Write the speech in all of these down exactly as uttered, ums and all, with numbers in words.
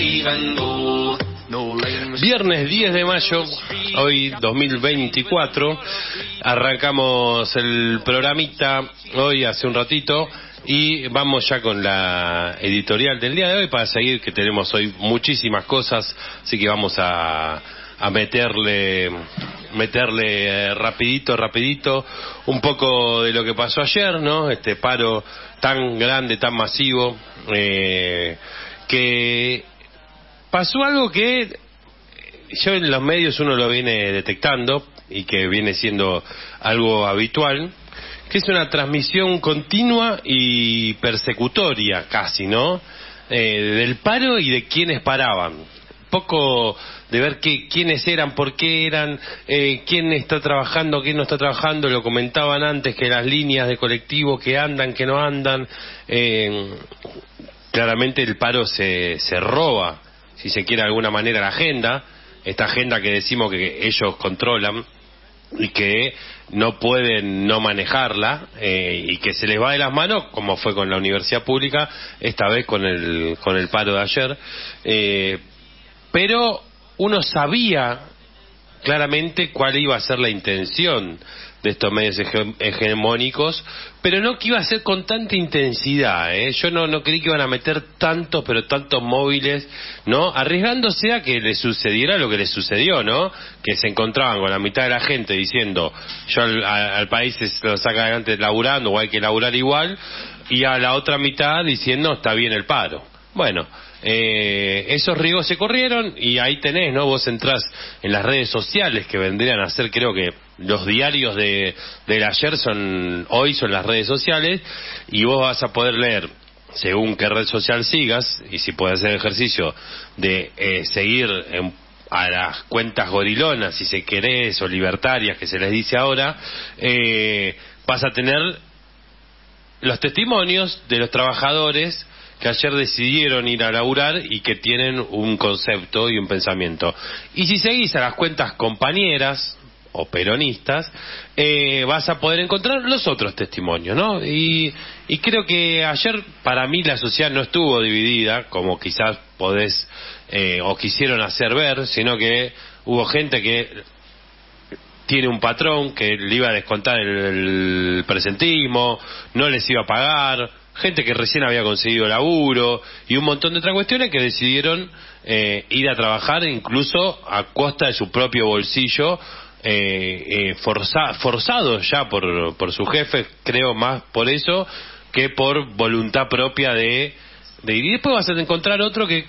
Viernes diez de mayo, hoy dos mil veinticuatro, arrancamos el programita hoy hace un ratito y vamos ya con la editorial del día de hoy para seguir, que tenemos hoy muchísimas cosas, así que vamos a, a meterle meterle eh, rapidito, rapidito un poco de lo que pasó ayer, ¿no? Este paro tan grande, tan masivo, eh, que pasó algo que yo en los medios uno lo viene detectando y que viene siendo algo habitual, que es una transmisión continua y persecutoria casi, ¿no? Eh, del paro y de quienes paraban. Poco de ver qué, quiénes eran, por qué eran, eh, quién está trabajando, quién no está trabajando. Lo comentaban antes, que las líneas de colectivo que andan, que no andan. Eh, claramente el paro se, se roba, si se quiere de alguna manera, la agenda. Esta agenda que decimos que ellos controlan y que no pueden no manejarla, eh, y que se les va de las manos, como fue con la universidad pública, esta vez con el con el paro de ayer. Eh, pero uno sabía claramente cuál iba a ser la intención de estos medios hege hegemónicos, pero no que iba a ser con tanta intensidad, ¿eh? Yo no, no creí que iban a meter tantos, pero tantos móviles, ¿no? Arriesgándose a que les sucediera lo que les sucedió, ¿no? Que se encontraban con la mitad de la gente diciendo, yo al, al país se lo saca adelante laburando, o hay que laburar igual, y a la otra mitad diciendo, está bien el paro. Bueno, eh, esos riesgos se corrieron y ahí tenés, ¿no? Vos entrás en las redes sociales, que vendrían a ser, creo que los diarios de del ayer son hoy son las redes sociales, y vos vas a poder leer según qué red social sigas, y si puedes hacer ejercicio de eh, seguir en, a las cuentas gorilonas, si se querés, o libertarias, que se les dice ahora, eh, vas a tener los testimonios de los trabajadores que ayer decidieron ir a laburar y que tienen un concepto y un pensamiento. Y si seguís a las cuentas compañeras o peronistas, eh, vas a poder encontrar los otros testimonios, ¿no? Y, y creo que ayer, para mí, la sociedad no estuvo dividida, como quizás podés, eh, o quisieron hacer ver, sino que hubo gente que tiene un patrón que le iba a descontar el, el presentismo, no les iba a pagar, gente que recién había conseguido laburo y un montón de otras cuestiones que decidieron eh, ir a trabajar incluso a costa de su propio bolsillo, eh, eh, forza, forzados ya por, por su jefe, creo más por eso que por voluntad propia de, de ir. Y después vas a encontrar otro que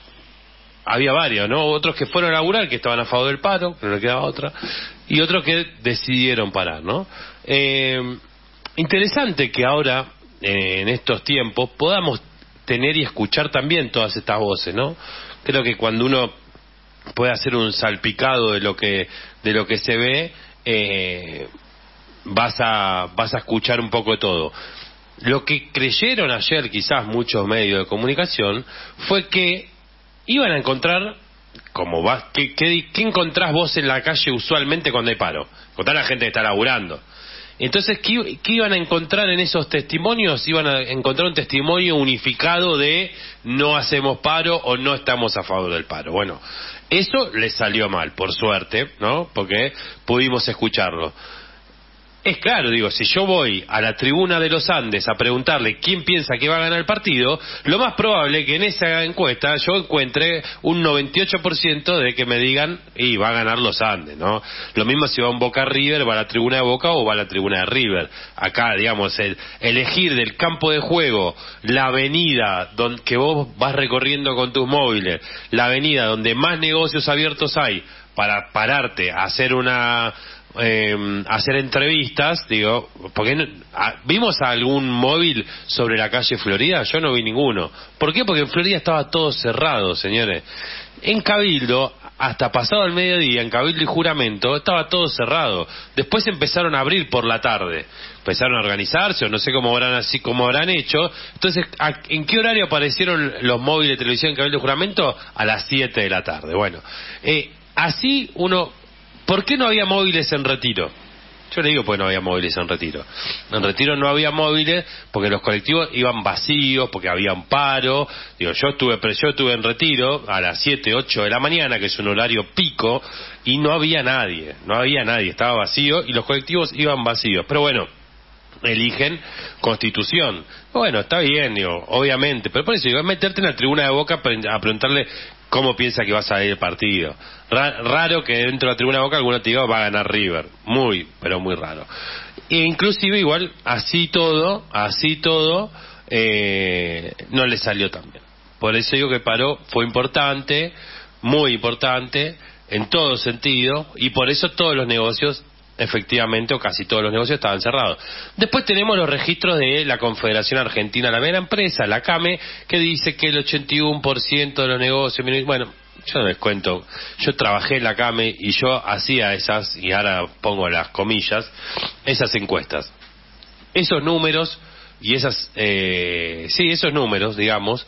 había varios, ¿no? Otros que fueron a laburar, que estaban a favor del paro, pero no quedaba otra, y otros que decidieron parar, ¿no? Eh, interesante que ahora, eh, en estos tiempos, podamos tener y escuchar también todas estas voces, ¿no? Creo que cuando uno puede hacer un salpicado de lo que de lo que se ve, eh, vas a vas a escuchar un poco de todo. Lo que creyeron ayer quizás muchos medios de comunicación fue que iban a encontrar, como vas, ¿qué, qué, qué encontrás vos en la calle usualmente cuando hay paro? Encontrar a la gente que está laburando. Entonces, ¿qué, ¿qué iban a encontrar en esos testimonios? Iban a encontrar un testimonio unificado de no hacemos paro o no estamos a favor del paro. Bueno, eso les salió mal, por suerte, ¿no? Porque pudimos escucharlo. Es claro, digo, si yo voy a la tribuna de los Andes a preguntarle quién piensa que va a ganar el partido, lo más probable es que en esa encuesta yo encuentre un noventa y ocho por ciento de que me digan, y va a ganar los Andes, ¿no? Lo mismo si va un Boca River, va a la tribuna de Boca o va a la tribuna de River. Acá, digamos, el elegir del campo de juego la avenida donde, que vos vas recorriendo con tus móviles, la avenida donde más negocios abiertos hay para pararte a hacer una... Eh, hacer entrevistas, digo, porque no, a, ¿vimos algún móvil sobre la calle Florida? Yo no vi ninguno. ¿Por qué? Porque en Florida estaba todo cerrado, señores. En Cabildo, hasta pasado el mediodía, en Cabildo y Juramento, estaba todo cerrado. Después empezaron a abrir por la tarde. Empezaron a organizarse, o no sé cómo habrán así cómo habrán hecho. Entonces, ¿a, ¿en qué horario aparecieron los móviles de televisión en Cabildo y Juramento? A las siete de la tarde. Bueno, eh, así uno... ¿Por qué no había móviles en Retiro? Yo le digo pues no había móviles en Retiro. En Retiro no había móviles porque los colectivos iban vacíos, porque había un paro. Digo, yo estuve, yo estuve en Retiro a las siete, ocho de la mañana, que es un horario pico, y no había nadie, no había nadie, estaba vacío y los colectivos iban vacíos. Pero bueno, eligen Constitución. Bueno, está bien, digo, obviamente, pero por eso digo, es meterte en la tribuna de Boca a preguntarle cómo piensa que va a salir el partido. Ra raro que dentro de la tribuna de Boca alguno te diga va a ganar River. Muy, pero muy raro. E inclusive igual, así todo, así todo, eh, no le salió tan bien. Por eso digo que paró, fue importante, muy importante, en todo sentido, y por eso todos los negocios, efectivamente, o casi todos los negocios estaban cerrados. Después tenemos los registros de la Confederación Argentina de la Mediana Empresa, la CAME, que dice que el ochenta y uno por ciento de los negocios, bueno, yo no les cuento, yo trabajé en la CAME y yo hacía esas, y ahora pongo las comillas, esas encuestas. Esos números y esas, eh, sí, esos números, digamos,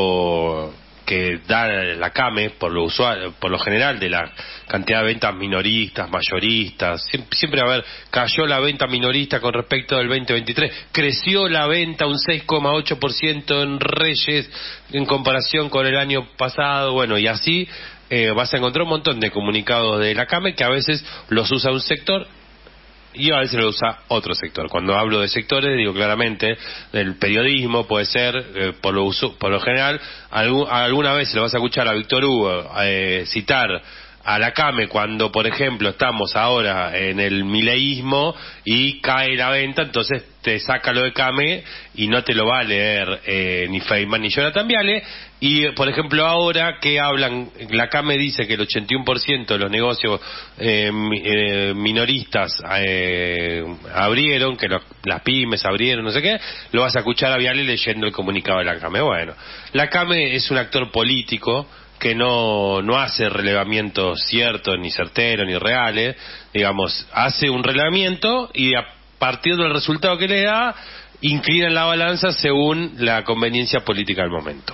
o que da la CAME por lo usual, por lo general, de la cantidad de ventas minoristas, mayoristas, siempre, siempre a ver, cayó la venta minorista con respecto al veinte veintitrés, creció la venta un seis coma ocho por ciento en Reyes en comparación con el año pasado, bueno, y así eh, vas a encontrar un montón de comunicados de la CAME que a veces los usa un sector y a veces lo usa otro sector. Cuando hablo de sectores, digo claramente, del periodismo puede ser, eh, por lo uso, por lo general, algún, alguna vez se lo vas a escuchar a Víctor Hugo eh, citar a la CAME cuando, por ejemplo, estamos ahora en el mileísmo y cae la venta, entonces te saca lo de CAME y no te lo va a leer eh, ni Feynman ni Jonathan Viale. Y, por ejemplo, ahora que hablan, la CAME dice que el ochenta y uno por ciento de los negocios eh, eh, minoristas eh, abrieron, que los, las pymes abrieron, no sé qué, lo vas a escuchar a Viale leyendo el comunicado de la CAME. Bueno, la CAME es un actor político que no, no hace relevamientos ciertos, ni certeros, ni reales, digamos, hace un relevamiento y a partir del resultado que le da, inclina la balanza según la conveniencia política del momento.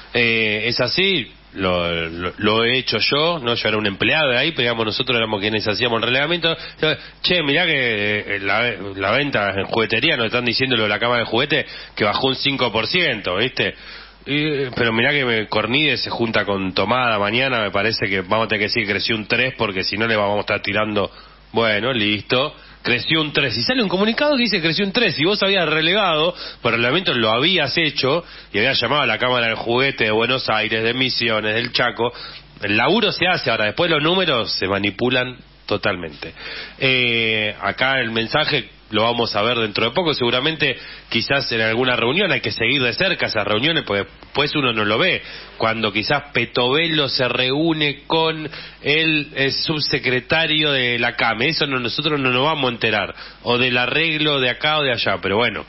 Eh, es así, lo, lo, lo he hecho yo, no yo era un empleado de ahí, pero digamos nosotros éramos quienes hacíamos el relevamiento. Che, mirá que la, la venta en juguetería, nos están diciendo lo de la cama de juguete, que bajó un cinco por ciento, ¿viste? Y, pero mirá que me, Cornide se junta con Tomada mañana, me parece que vamos a tener que decir que creció un tres, porque si no le vamos a estar tirando, bueno, listo, creció un tres, y sale un comunicado que dice que creció un tres, y vos habías relegado, por el reglamento lo habías hecho, y habías llamado a la Cámara del Juguete de Buenos Aires, de Misiones, del Chaco, el laburo se hace, ahora después los números se manipulan totalmente. Eh, acá el mensaje lo vamos a ver dentro de poco, seguramente quizás en alguna reunión, hay que seguir de cerca esas reuniones, porque pues uno no lo ve, cuando quizás Petovelo se reúne con el, el subsecretario de la CAME, eso no, nosotros no nos vamos a enterar, o del arreglo de acá o de allá, pero bueno,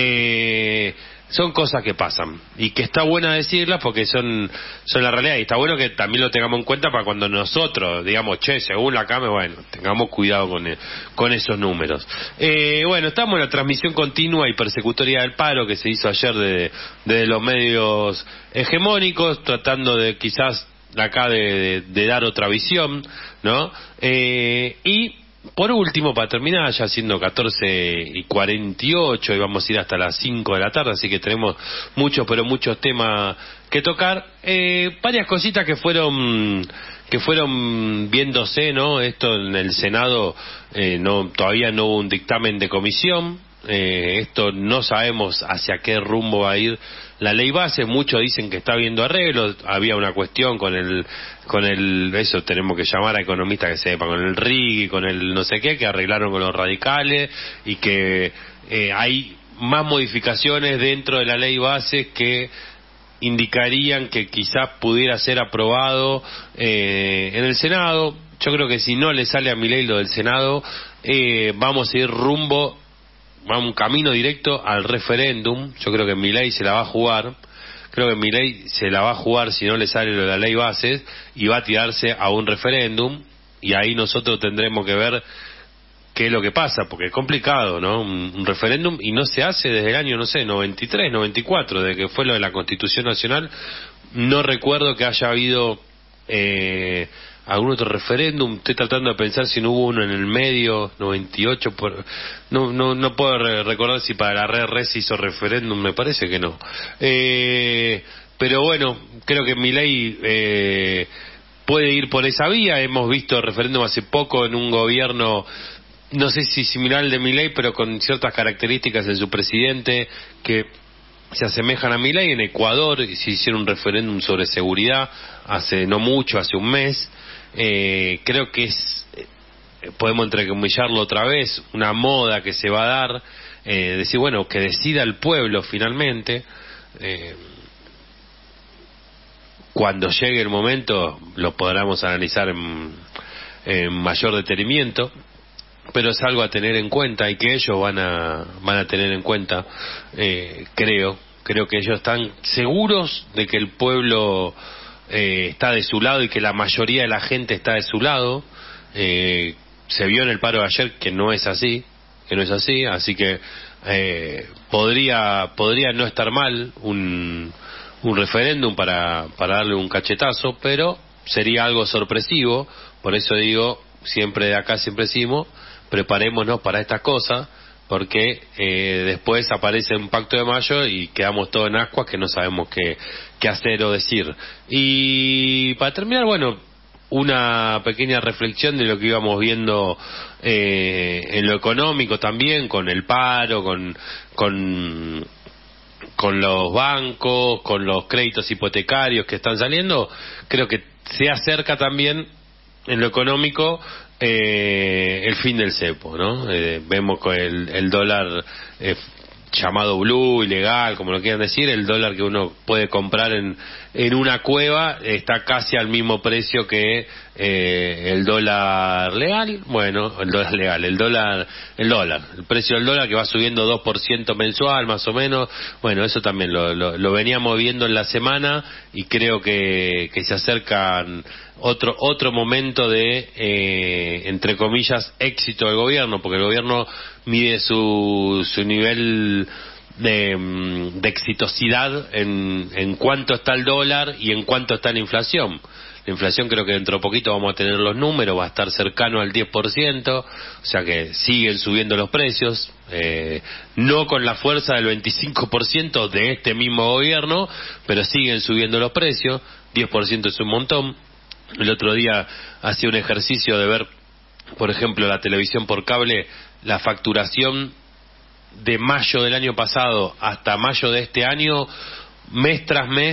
eh... son cosas que pasan y que está bueno decirlas porque son son la realidad, y está bueno que también lo tengamos en cuenta para cuando nosotros digamos, che, según la CAME, bueno, tengamos cuidado con, el, con esos números. Eh, bueno, estamos en la transmisión continua y persecutoria del paro que se hizo ayer de, de los medios hegemónicos, tratando de quizás acá de, de, de dar otra visión, ¿no? Eh, y por último, para terminar, ya siendo catorce y cuarenta y ocho, y vamos a ir hasta las cinco de la tarde, así que tenemos muchos, pero muchos temas que tocar, eh, varias cositas que fueron que fueron viéndose, ¿no? Esto en el Senado, eh, no todavía no hubo un dictamen de comisión, eh, esto no sabemos hacia qué rumbo va a ir la ley base, muchos dicen que está habiendo arreglos, había una cuestión con el, con el, eso tenemos que llamar a economistas que sepan, con el R I G y con el no sé qué, que arreglaron con los radicales, y que eh, hay más modificaciones dentro de la ley base que indicarían que quizás pudiera ser aprobado eh, en el Senado. Yo creo que si no le sale a Milei lo del Senado, eh, vamos a ir rumbo va un camino directo al referéndum. Yo creo que Milei se la va a jugar, creo que Milei se la va a jugar si no le sale lo de la ley bases, y va a tirarse a un referéndum, y ahí nosotros tendremos que ver qué es lo que pasa, porque es complicado, ¿no? Un, un referéndum, y no se hace desde el año, no sé, noventa y tres, noventa y cuatro, desde que fue lo de la Constitución Nacional, no recuerdo que haya habido eh, algún otro referéndum. Estoy tratando de pensar si no hubo uno en el medio, noventa y ocho, por, no, no, no puedo re recordar si para la red red se hizo referéndum, me parece que no. Eh, pero bueno, creo que Milei eh, puede ir por esa vía. Hemos visto referéndum hace poco en un gobierno, no sé si similar al de Milei, pero con ciertas características en su presidente que se asemejan a Milei. En Ecuador se hicieron un referéndum sobre seguridad hace no mucho, hace un mes. Eh, creo que es, eh, podemos entrecomillarlo otra vez, una moda que se va a dar, eh, decir, bueno, que decida el pueblo finalmente. Eh, cuando llegue el momento lo podremos analizar en, en mayor detenimiento, pero es algo a tener en cuenta y que ellos van a van a tener en cuenta. eh, creo creo que ellos están seguros de que el pueblo eh, está de su lado y que la mayoría de la gente está de su lado. Eh, se vio en el paro de ayer que no es así, que no es así, así que eh, podría podría no estar mal un un referéndum para para darle un cachetazo, pero sería algo sorpresivo. Por eso digo, siempre de acá siempre decimos, preparémonos para estas cosas, porque eh, después aparece un pacto de mayo y quedamos todos en ascuas que no sabemos qué, qué hacer o decir. Y para terminar, bueno, una pequeña reflexión de lo que íbamos viendo eh, en lo económico también, con el paro, con, con, con los bancos, con los créditos hipotecarios que están saliendo. Creo que se acerca también en lo económico Eh, el fin del cepo, ¿no? Eh, vemos con el, el dólar eh, llamado blue, ilegal, como lo quieran decir, el dólar que uno puede comprar en, en una cueva está casi al mismo precio que eh, el dólar legal. Bueno, el dólar legal, el dólar, el dólar, el precio del dólar que va subiendo dos por ciento mensual más o menos. Bueno, eso también lo, lo, lo veníamos viendo en la semana y creo que, que se acercan otro otro momento de eh, entre comillas éxito del gobierno, porque el gobierno mide su su nivel de, de exitosidad en, en cuánto está el dólar y en cuánto está la inflación. La inflación creo que dentro de poquito vamos a tener los números, va a estar cercano al diez por ciento, o sea que siguen subiendo los precios, eh, no con la fuerza del veinticinco por ciento de este mismo gobierno, pero siguen subiendo los precios. Diez por ciento es un montón. El otro día hacía un ejercicio de ver, por ejemplo, la televisión por cable, la facturación de mayo del año pasado hasta mayo de este año, mes tras mes,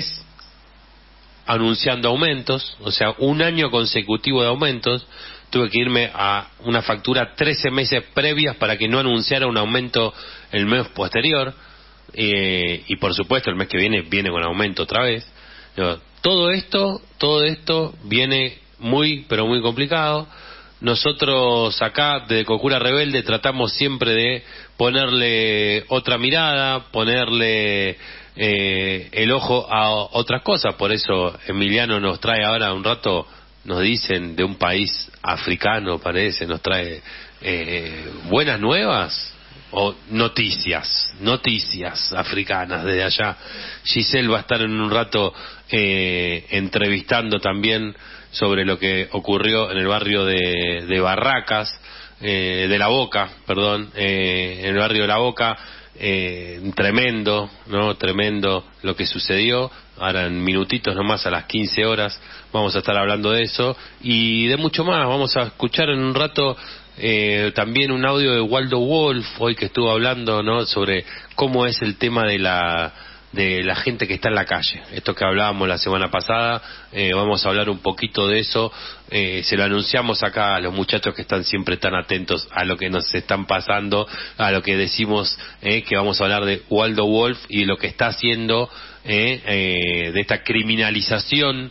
anunciando aumentos, o sea, un año consecutivo de aumentos. Tuve que irme a una factura trece meses previas para que no anunciara un aumento el mes posterior, eh, y por supuesto el mes que viene viene con aumento otra vez. Todo esto, todo esto viene muy, pero muy complicado. Nosotros acá, de Cocura Rebelde, tratamos siempre de ponerle otra mirada, ponerle eh, el ojo a otras cosas. Por eso Emiliano nos trae ahora un rato, nos dicen, de un país africano, parece, nos trae eh, buenas nuevas. O noticias, noticias africanas desde allá. Giselle va a estar en un rato eh, entrevistando también sobre lo que ocurrió en el barrio de, de Barracas, eh, de La Boca, perdón, eh, en el barrio de La Boca, eh, tremendo, ¿no? Tremendo lo que sucedió. Ahora en minutitos nomás, a las quince horas, vamos a estar hablando de eso y de mucho más. Vamos a escuchar en un rato Eh, también un audio de Waldo Wolf, hoy que estuvo hablando, ¿no?, sobre cómo es el tema de la de la gente que está en la calle. Esto que hablábamos la semana pasada, eh, vamos a hablar un poquito de eso. Eh, se lo anunciamos acá a los muchachos que están siempre tan atentos a lo que nos están pasando, a lo que decimos, eh, que vamos a hablar de Waldo Wolf y lo que está haciendo, eh, eh, de esta criminalización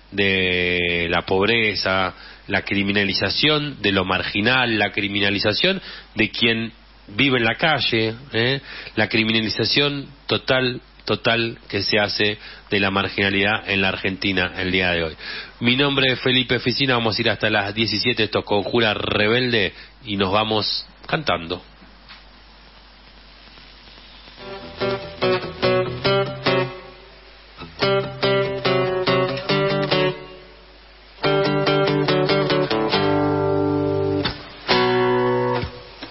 de la pobreza, la criminalización de lo marginal, la criminalización de quien vive en la calle, ¿eh? La criminalización total, total que se hace de la marginalidad en la Argentina el día de hoy. Mi nombre es Felipe Ficina, vamos a ir hasta las diecisiete, esto es Conjura Rebelde y nos vamos cantando.